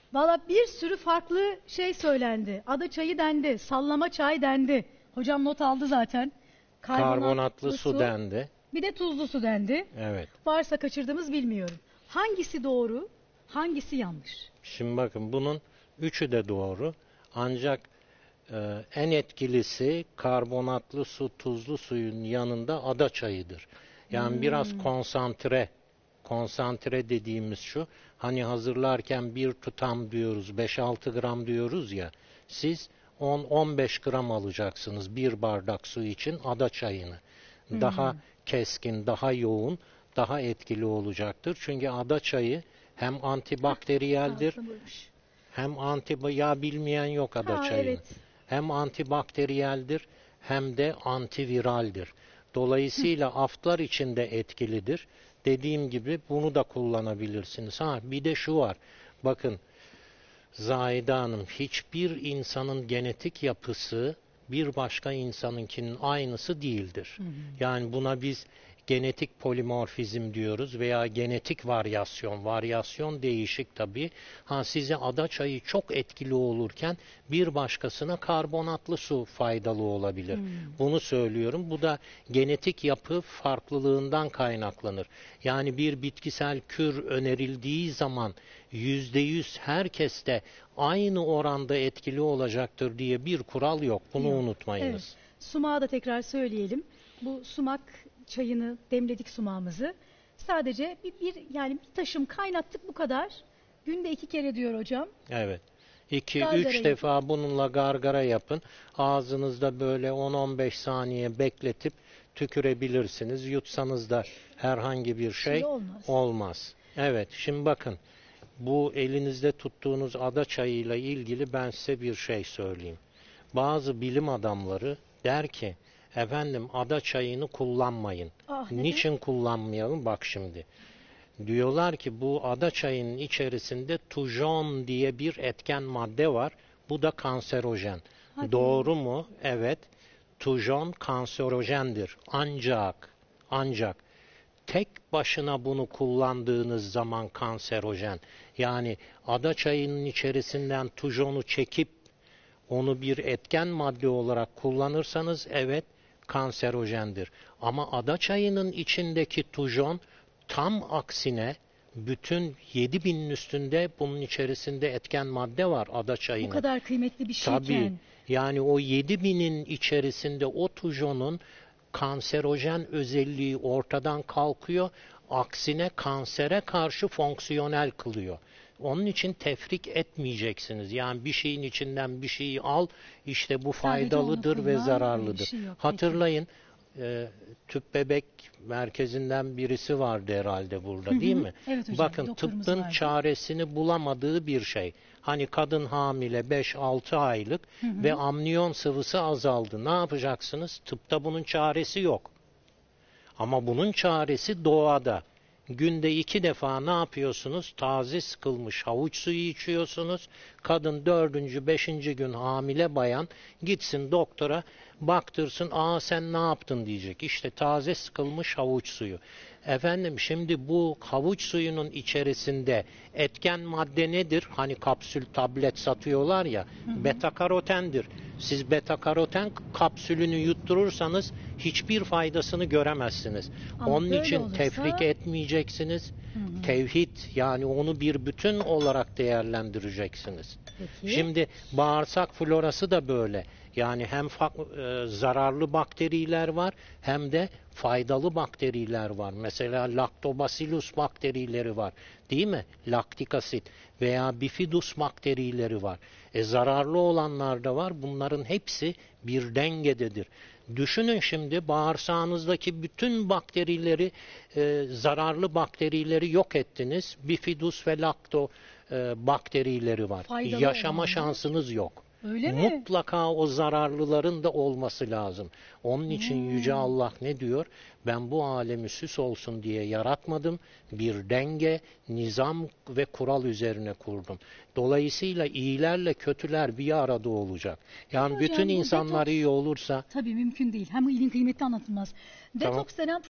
Valla bir sürü farklı şey söylendi. Ada çayı dendi, sallama çay dendi. Hocam not aldı zaten. Karbonatlı su dendi. Bir de tuzlu su dendi. Evet. Varsa kaçırdığımız bilmiyorum. Hangisi doğru, hangisi yanlış? Şimdi bakın bunun üçü de doğru. Ancak en etkilisi karbonatlı su, tuzlu suyun yanında ada çayıdır. Yani biraz konsantre dediğimiz şu, hani hazırlarken bir tutam diyoruz, 5-6 gram diyoruz ya, siz 10-15 gram alacaksınız bir bardak su için ada çayını. Daha keskin, daha yoğun, daha etkili olacaktır. Çünkü ada çayı hem antibakteriyeldir, hem ya bilmeyen yok ada çayını. Evet. Hem antibakteriyeldir hem de antiviraldir. Dolayısıyla aftlar için de etkilidir. Dediğim gibi bunu da kullanabilirsiniz. Bir de şu var. Bakın Zahide Hanım, hiçbir insanın genetik yapısı bir başka insanınkinin aynısı değildir. Yani buna biz genetik polimorfizm diyoruz veya genetik varyasyon. Varyasyon değişik tabii. Size ada çayı çok etkili olurken bir başkasına karbonatlı su faydalı olabilir. Bunu söylüyorum. Bu da genetik yapı farklılığından kaynaklanır. Yani bir bitkisel kür önerildiği zaman %100 herkeste aynı oranda etkili olacaktır diye bir kural yok. Bunu unutmayınız. Evet. Sumağı da tekrar söyleyelim. Bu sumak çayını demledik, sumağımızı. Sadece yani bir taşım kaynattık, bu kadar. Günde 2 kere diyor hocam. Evet. 2-3 defa bununla gargara yapın. Ağzınızda böyle 10-15 saniye bekletip tükürebilirsiniz. Yutsanız da herhangi bir şey olmaz. Evet. Şimdi bakın. Bu elinizde tuttuğunuz ada çayıyla ilgili ben size bir şey söyleyeyim. Bazı bilim adamları der ki, efendim ada çayını kullanmayın. Niçin kullanmayalım? Bak şimdi. Diyorlar ki bu ada çayının içerisinde tujon diye bir etken madde var. Bu da kanserojen. Doğru mu? Evet. Tujon kanserojendir. Ancak tek başına bunu kullandığınız zaman kanserojen. Yani ada çayının içerisinden tujonu çekip onu bir etken madde olarak kullanırsanız evet kanserojendir. Ama ada çayının içindeki tujon tam aksine bütün 7000'in üstünde bunun içerisinde etken madde var ada çayının. Bu kadar kıymetli bir şeyken. Tabii. Yani o 7000'in içerisinde o tujonun kanserojen özelliği ortadan kalkıyor. Aksine kansere karşı fonksiyonel kılıyor. Onun için tefrik etmeyeceksiniz. Yani bir şeyin içinden bir şeyi al, işte bu faydalıdır ve zararlıdır. Hatırlayın, tüp bebek merkezinden birisi vardı herhalde burada, değil mi? Evet hocam, bakın tıbbın çaresini bulamadığı bir şey. Hani kadın hamile 5-6 aylık ve amniyon sıvısı azaldı. Ne yapacaksınız? Tıpta bunun çaresi yok. Ama bunun çaresi doğada. Günde 2 defa ne yapıyorsunuz? Taze sıkılmış havuç suyu içiyorsunuz. Kadın 4. 5. gün hamile bayan gitsin doktora, baktırsın, sen ne yaptın diyecek. İşte taze sıkılmış havuç suyu. Efendim şimdi bu havuç suyunun içerisinde etken madde nedir? Hani kapsül tablet satıyorlar ya, beta karotendir. Siz beta karoten kapsülünü yutturursanız hiçbir faydasını göremezsiniz. Onun için tefrik etmeyeceksiniz. Tevhid, yani onu bir bütün olarak değerlendireceksiniz. Peki. Şimdi bağırsak florası da böyle. Yani hem zararlı bakteriler var hem de faydalı bakteriler var. Mesela Lactobacillus bakterileri var. Değil mi? Laktik asit veya Bifidus bakterileri var. Zararlı olanlar da var. Bunların hepsi bir dengededir. Düşünün şimdi bağırsağınızdaki bütün bakterileri, zararlı bakterileri yok ettiniz. Bifidus ve Lacto bakterileri var. Faydalı yaşama şansınız yok. Öyle mi? Mutlaka o zararlıların da olması lazım. Onun için Yüce Allah ne diyor? Ben bu alemi süs olsun diye yaratmadım. Bir denge, nizam ve kural üzerine kurdum. Dolayısıyla iyilerle kötüler bir arada olacak. Yani bütün insanlar iyi olursa... Tabii mümkün değil. Hem iyiliğin kıymeti anlatılmaz. Detoks denen